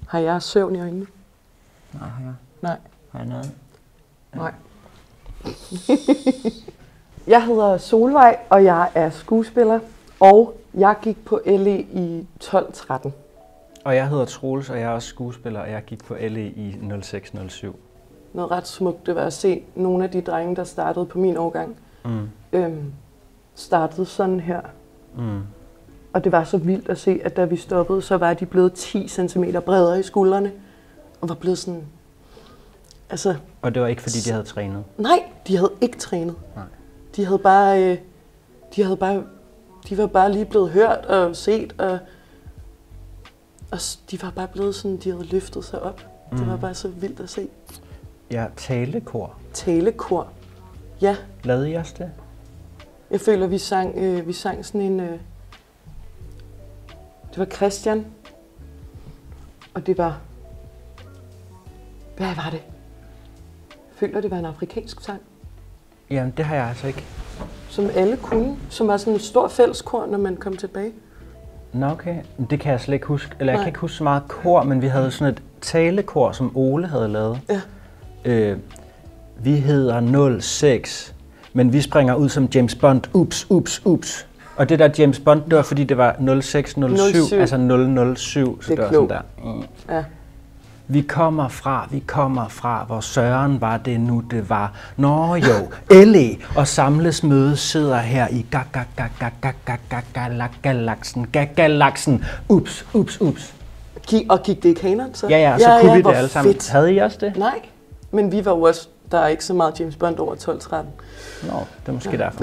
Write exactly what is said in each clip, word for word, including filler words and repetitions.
Har jeg søvn i øjnene? Nej, har jeg. Nej. Har jeg noget? Ja. Nej. Jeg hedder Solvej, og jeg er skuespiller, og jeg gik på L E i tolv tretten. Og jeg hedder Troels, og jeg er også skuespiller, og jeg gik på L E i nul seks nul syv. Noget ret smukt, det var at se nogle af de drenge, der startede på min årgang, Mm. øhm, startede sådan her. Mm. Og det var så vildt at se, at da vi stoppede, så var de blevet ti centimeter bredere i skuldrene, og var blevet sådan... Altså, Og det var ikke, fordi de havde trænet? nej, de havde ikke trænet. Nej. De havde bare... Øh, de havde bare... De var bare lige blevet hørt og set, og, og s- de var bare blevet sådan, de havde løftet sig op. Mm. Det var bare så vildt at se. Ja, talekor. Talekor. Ja, Lavede I også det? jeg føler, vi sang, øh, vi sang sådan en... Øh, det var Christian, og det var... Hvad var det? Jeg føler, det var en afrikansk sang, Jamen, det har jeg altså ikke. som alle kunne, som var sådan en stor fælleskor, når man kom tilbage. Nå, okay. Det kan jeg slet ikke huske. Eller jeg Nej. kan ikke huske så meget kor, men vi havde sådan et talekor, som Ole havde lavet. Ja. Øh, vi hedder nul seks, men vi springer ud som James Bond. Ups, ups, ups. Og det der James Bond, det var fordi det var nul seks nul syv, nul syv. altså nul nul syv. Så Det er det, var klogt. sådan der. Mm. Ja. Vi kommer fra, vi kommer fra, hvor Søren var det nu, det var. Nå jo, L E og samles møde sidder her i ga ga ga ga ga ga ga ga galaksen, ga galaksen. Ups, ups, ups. Gik, og gik det i kanon så? Ja, ja, så kunne vi hvor det alle sammen. fedt. Havde I også det? Nej, men vi var jo også... Der er ikke så meget James Bond over tolv tretten. Nå, det er måske derfor.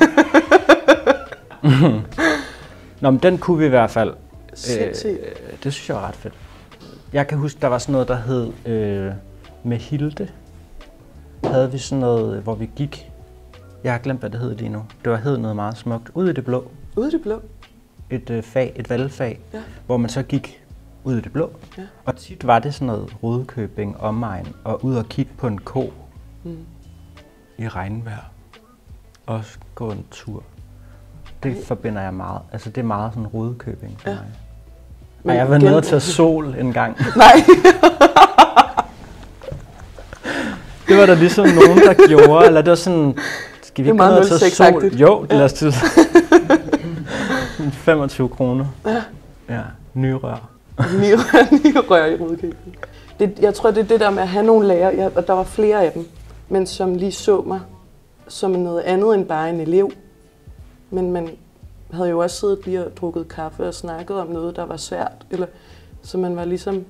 Nå, men den kunne vi i hvert fald. Sindssygt. Øh, det synes jeg var ret fedt. Jeg kan huske, der var sådan noget, der hed øh, med Hilde. Havde vi sådan noget, hvor vi gik. Jeg har glemt, hvad det hed lige nu. Det var hed noget meget smukt. Ud i det blå. Ude i det blå. Et øh, fag, et valgfag, Ja. hvor man så gik ud i det blå. Ja. Og tit var det sådan noget Rudkøbing, omegn, og ud og kigge på en ko Mm. i regnvejr. Og gå en tur. Det Ej. forbinder jeg meget. Altså, det er meget sådan Rudkøbing for Ja. mig. Men Og jeg var igen- nede og tage sol en gang. Nej. Det var der ligesom nogen, der gjorde, eller det var sådan, skal vi Det er ikke gå ned meget og tage nul seks sol? agtigt. Jo, det Ja. lader os til. femogtyve kroner. Ja. Ja, nyrør. Ni rør i Rudkøbing. Det, jeg tror, det er det der med at have nogle lærere, ja, og der var flere af dem, men som lige så mig som noget andet end bare en elev. Men man havde jo også siddet lige og drukket kaffe og snakket om noget, der var svært. Eller, så man var ligesom,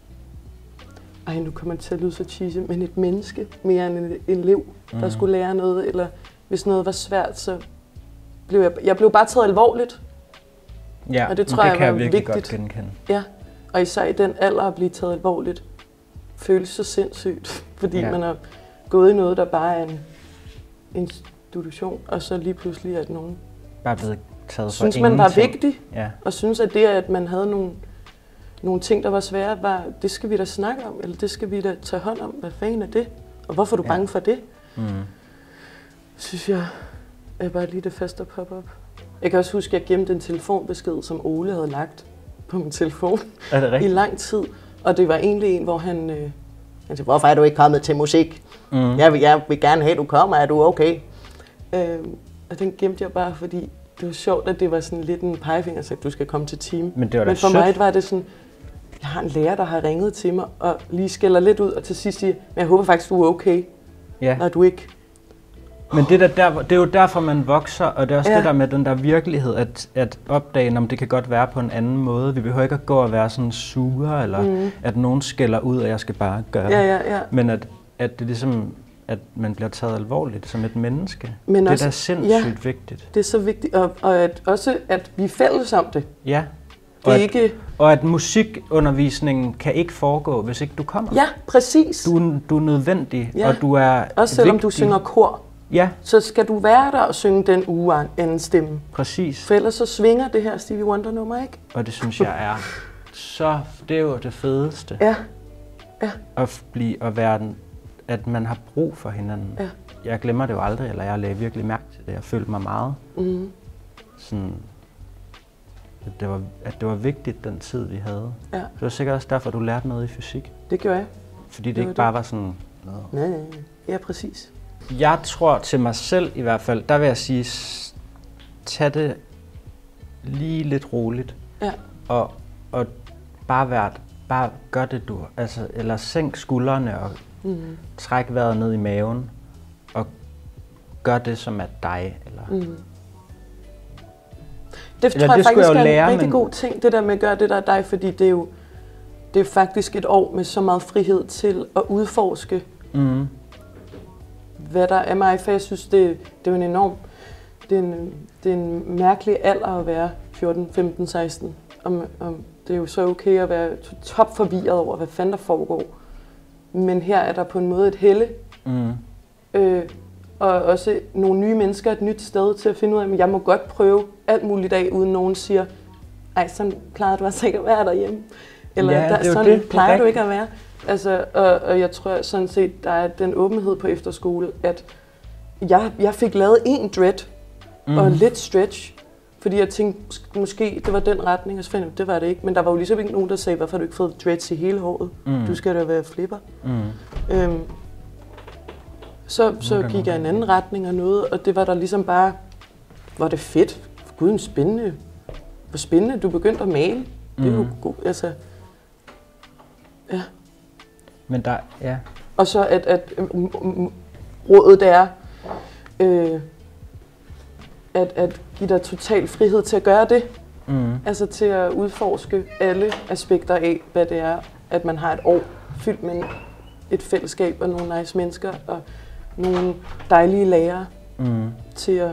ej, nu kommer det til at lyde så cheesy, men et menneske mere end en elev, der Mm. skulle lære noget. Eller hvis noget var svært, så blev jeg, jeg blev bare taget alvorligt. Ja, Og det men tror jeg det kan var jeg virkelig vigtigt. godt genkende. Ja, og især i den alder at blive taget alvorligt, føles så sindssygt, fordi Ja. ja. man har gået i noget, der bare er en institution, og så lige pludselig at nogen Bare blevet taget for synes, man var ingenting. vigtig, Ja, og synes, at det, at man havde nogle, nogle ting, der var svære, var, det skal vi da snakke om, eller det skal vi da tage hånd om. Hvad fanden er det? Og hvorfor er du Ja. bange for det? mm. Synes jeg er bare lige det første at poppe op. Jeg kan også huske, at jeg gemte en telefonbesked, som Ole havde lagt på min telefon. Er det I rigtigt? lang tid. Og det var egentlig en, hvor han... Øh, han sagde, hvorfor er du ikke kommet til musik? Mm. Jeg vil, jeg vil gerne have, at du kommer. Er du okay? Øh, og den gemte jeg bare, fordi det var sjovt, at det var sådan lidt en pegefinger, så du skal komme til team. Men det var da Men for sødt. mig var det sådan, jeg har en lærer, der har ringet til mig, og lige skælder lidt ud, og til sidst siger, men jeg håber faktisk, du er okay, Ja. når du ikke... Men det, der, der, det er jo derfor, man vokser, og det er også Ja. det der med den der virkelighed, at, at opdage, om det kan godt være på en anden måde. Vi behøver ikke at gå og være sådan sure, eller Mhm. at nogen skælder ud, og jeg skal bare gøre. Ja, ja, ja. Men at, at det ligesom, at man bliver taget alvorligt som et menneske. Men det også- er da sindssygt vigtigt. Det er så vigtigt, og, og at, også at vi er fælles om det. Ja. Det Og er at, ikke... og at musikundervisningen kan ikke foregå, hvis ikke du kommer. Ja, præcis. Du, er- du er nødvendig, Ja. og du er Også selvom vigtig. du synger kor, Ja, så skal du være der og synge den uge anden stemme. præcis. For ellers så svinger det her Stevie Wonder-nummer, ikke? Og det synes jeg er så, det er jo det fedeste. Ja, At blive, at være den, at man har brug for hinanden. Ja. Jeg glemmer det jo aldrig, eller jeg lagde virkelig mærke til det. Jeg følte mig meget mm. sådan at det var, at det var vigtigt, den tid, vi havde. Ja. Det var sikkert også derfor, du lærte noget i fysik. Det gjorde jeg. Fordi det, Det ikke var bare det. var sådan... Nå. Nej, nej, nej. Ja, præcis. Jeg tror til mig selv i hvert fald, der vil jeg sige, s- tag det lige lidt roligt. Ja. Og, og bare, vær, bare gør det, du... Altså, eller sænk skuldrene og Mm. træk vejret ned i maven. Og gør det, som er dig. Eller... Mm. Det Eller tror jeg det skulle faktisk jeg jo er en lære, rigtig men- god ting, det der med at gøre det, der er dig, fordi det er jo det er faktisk et år med så meget frihed til at udforske, Mm. hvad der er mig, for jeg synes, det, det er jo en enorm, det er en, det er en mærkelig alder at være fjorten, femten, seksten. Om, om, det er jo så okay at være top forvirret over, hvad fanden der foregår. Men her er der på en måde et helle, Mm. øh, og også nogle nye mennesker et nyt sted til at finde ud af, at jeg må godt prøve alt muligt af, uden nogen siger, ej, sådan plejede du altså ikke at være derhjemme. Eller Ja, der, det er jo sådan det. Det er plejer du rigtigt. ikke at være. Altså, og, og jeg tror sådan set, der er den åbenhed på efterskole, at jeg, jeg fik lavet en dread mm. og lidt stretch, fordi jeg tænkte, måske det var den retning, og så fandt jeg, det var det ikke. Men der var jo ligesom ikke nogen, der sagde, hvorfor har du ikke fået dreads i hele håret? Mm. Du skal da være flipper. Mm. Øhm, så så gik jeg i en anden retning og noget, og det var der ligesom bare, var det fedt. Gud, en spændende. Hvor spændende, du begyndte at male. Det er jo Mm. god, altså. Ja. Men der, ja. Og så at, at mm, mm, rådet er, øh, at, at give dig total frihed til at gøre det. Mm. Altså til at udforske alle aspekter af, hvad det er, at man har et år fyldt med et fællesskab og nogle nice mennesker og nogle dejlige lærere Mm. til at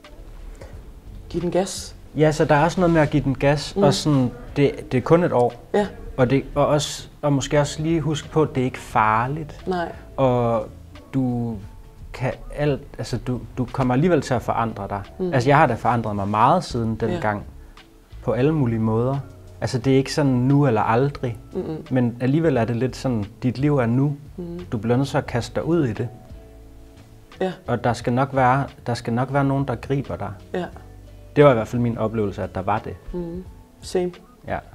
give den gas. Ja, så der er også noget med at give den gas, Mm. og sådan, det, det er kun et år. Ja, Og, det, og, også, og måske også lige huske på, at det er ikke farligt. nej. Og du kan alt, altså du, du kommer alligevel til at forandre dig. Mm. Altså jeg har da forandret mig meget siden Ja. dengang, på alle mulige måder. Altså det er ikke sådan nu eller aldrig, Mm-mm. men alligevel er det lidt sådan, dit liv er nu. Mm. Du bliver nødt til at kaste dig ud i det. Ja, Og der skal nok være, der skal nok være nogen, der griber dig. ja. Det var i hvert fald min oplevelse, at der var det. Mm. Same. Ja.